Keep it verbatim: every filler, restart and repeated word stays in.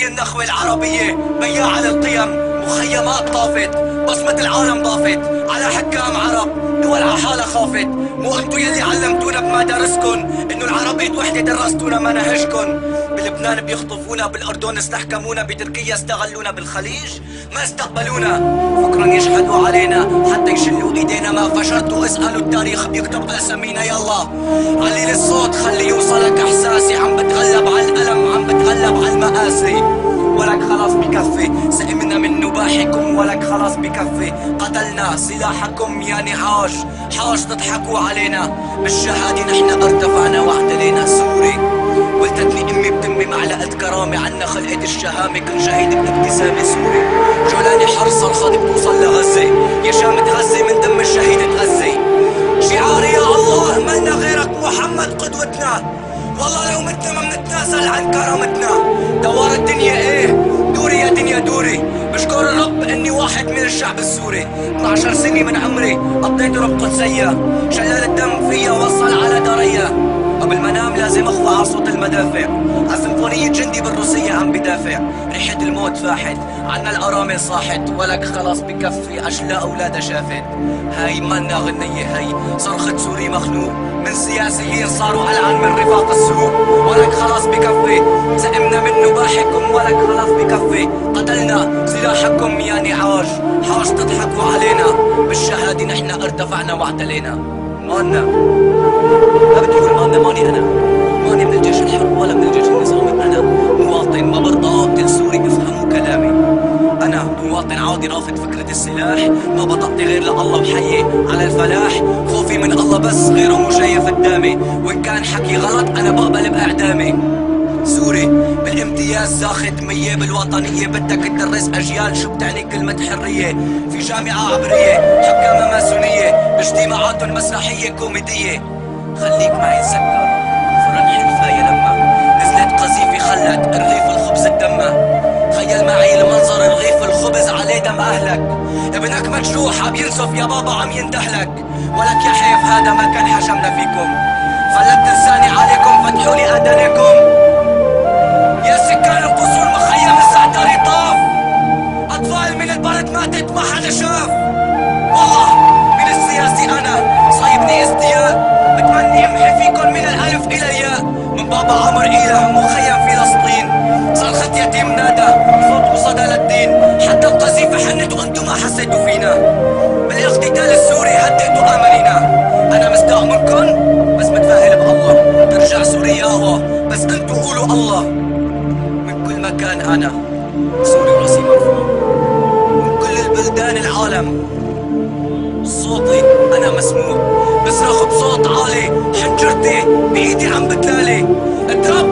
هي النخوة العربية بياعة للقيم، مخيمات طافت، بصمة العالم ضافت على حكام عرب، دول عحالة خافت. مو انتو يلي علمتونا بمدارسكن انو العربية وحدة، درستونا مناهجكن. بلبنان بيخطفونا، بالاردن استحكمونا، بتركيا استغلونا، بالخليج ما استقبلونا. فكرا يشهدوا علينا حتى يشلوا ايدينا، ما فشلتوا اسألوا التاريخ بيكتب اسامينا. يلا علي الصوت خلي يوصلك احساسي، عم بتغلب على الالم، عم بتغلب على المآسي. ولك خلاص بكفي، سئمنا من نباحكم، ولك خلاص بكفي. قتلنا سلاحكم يا نعاش، حاش تضحكوا علينا. بالشهادة نحن ارتفعنا واعتلينا. سوري ولدتني امي بتمي معلقة كرامة، عنا خلقة الشهامة، كن شهيد بابتسامة. سوري جولاني حرص الخاضي بتوصل لغزة، يا شام تغزي من دم الشهيد تغزي. شعاري يا الله مالنا غيرك محمد قدوتنا، والله لو متنا ما منتنازل عن كرامتنا. دوار الدنيا ايه دوري يا دنيا دوري، بشكر الرب اني واحد من الشعب السوري. اثني عشر سنة من عمري قضيت رب قدسية، شلال الدم فيا وصل على دريا. قبل ما انام لازم اخفى على صوت المدافع، على سيمفونية جندي بالروسية عم بدافع. ريحة الموت فاحت، عنا الارامل صاحت، ولك خلاص بكفي اشلاء اولادها شافت. هاي منا غنية، هاي صرخة سوري مخنوق من سياسيين صاروا علعن من رفاق السوق. ولك خلاص بكفي، سئمنا من نباحكم، ولك خلاص بكفي. قتلنا سلاحكم يا نعاش، حاش تضحكوا علينا. بالشهادة نحن ارتفعنا واعتلينا. مانا ما بدي اقول مانا، ماني انا، ماني من الجيش الحر ولا من الجيش النظامي. انا مواطن ما برضى اقتل سوري، افهموا كلامي. انا مواطن عادي رافض فكرة السلاح، ما بطقتي غير لله وحيي على الفلاح. خوفي من الله بس غيره مو شايف قدامي، وان كان حكي غلط انا بقبل باعدامي. سوري بالامتياز زاخد مية، بالوطنية بدك تدرس اجيال شو بتعني كلمة حرية. في جامعة عبرية حكامة ماسونية، باجتماعات مسرحية كوميدية. خليك معي تذكر فرن حلفاية لما نزلت قذيفة خلت رغيف الخبز الدمة. تخيل معي المنظر رغيف الخبز عليه دم اهلك، ابنك مجروح عم ينزف يا بابا عم يندهلك. ولك يا حيف هذا ما كان حشمنا فيكم، فلت لساني عليكم فتحوا لي اذانكم. يا سكان القصور مخيم الزعتري طاف، اطفال من البرد ماتت ما حدا شاف. والله من السياسي انا صايبني ازدياد، بتمني امحي فيكم من الالف الى الياء. من بابا عمر الى مخيم فلسطين، صرخة يتيم نادى صوت وصدى للدين. حتى القذيفة حنت وانتم ما حسيتوا فينا، بالاغتتال السوري هديتوا امانينا. انا مستاء منكم بس متفائل بالله، ترجع سوريا اقوى بس انتوا قولوا الله. من كل مكان انا سوري وراسي مرفوع، من كل البلدان العالم صوتي انا مسموع. بصرخ بصوت عالي، حنجرتي بايدي عم بتلالي. اضرب